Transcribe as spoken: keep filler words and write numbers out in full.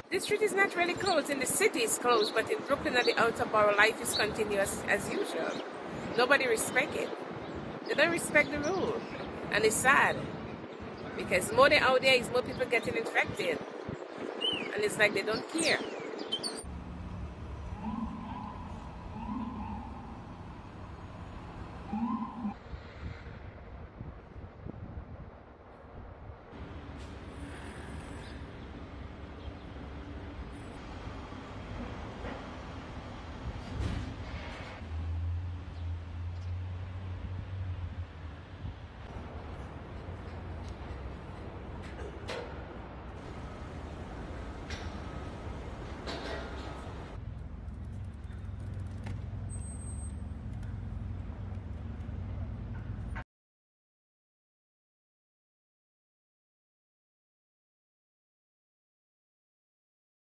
The street is not really closed. In the city it's closed, but in Brooklyn and the outer borough, life is continuous as usual. Nobody respect it. They don't respect the rule. And it's sad. Because more they out there is more people getting infected. And it's like they don't care.